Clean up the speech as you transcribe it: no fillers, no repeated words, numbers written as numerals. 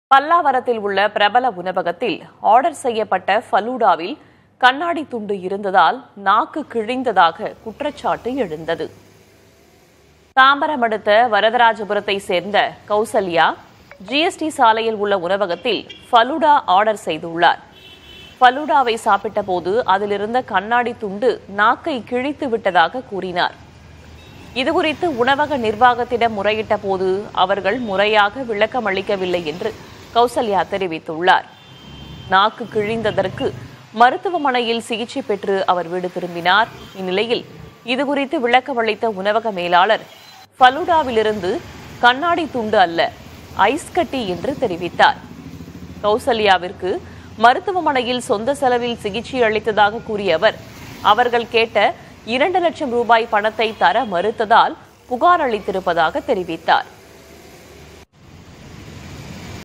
பல்லாவரத்தில் உள்ள பிரபல உணவகத்தில் ஆர்டர் செய்யப்பட்ட ஃபலூடாவில் கண்ணாடி துண்டு இருந்ததால் நாக்கு கிழிந்ததாக குற்றச்சாட்டு எழுந்தது. தாம்பரம் அடுத்த வரதராஜபுரத்தை சேர்ந்த கௌசல்யா ஜிஎஸ்டி சாலையில் உள்ள உணவகத்தில் ஃபலூடா ஆர்டர் செய்துள்ளார். ஃபலூடாவை சாப்பிட்ட போது அதிலிருந்த கண்ணாடி துண்டு நாக்கை கிழித்து விட்டதாக கூறினார். இதுகுறித்து உணவக நிர்வாகத்திடம் முறையிட்ட போது அவர்கள் முறையாக விளக்கம் அளிக்கவில்லை என்று கௌசல்யா தெரிவித்துள்ளார். நாக்கு கிழிந்ததற்கு மருத்துவமனையில் சிகிச்சை பெற்று அவர் வீடு திரும்பினார். இந்நிலையில் இதுகுறித்து விளக்கம் அளித்த உணவக மேலாளர் ஃபலூடாவிலிருந்து கண்ணாடி துண்டு அல்ல, ஐஸ் கட்டி என்று தெரிவித்தார். கௌசல்யாவிற்கு மருத்துவமனையில் சொந்த செலவில் சிகிச்சை அளித்ததாக கூறிய அவர், அவர்கள் கேட்ட 2 லட்சம் ரூபாய் பணத்தை தர மறுத்ததால் புகார் அளித்திருப்பதாக தெரிவித்தார்.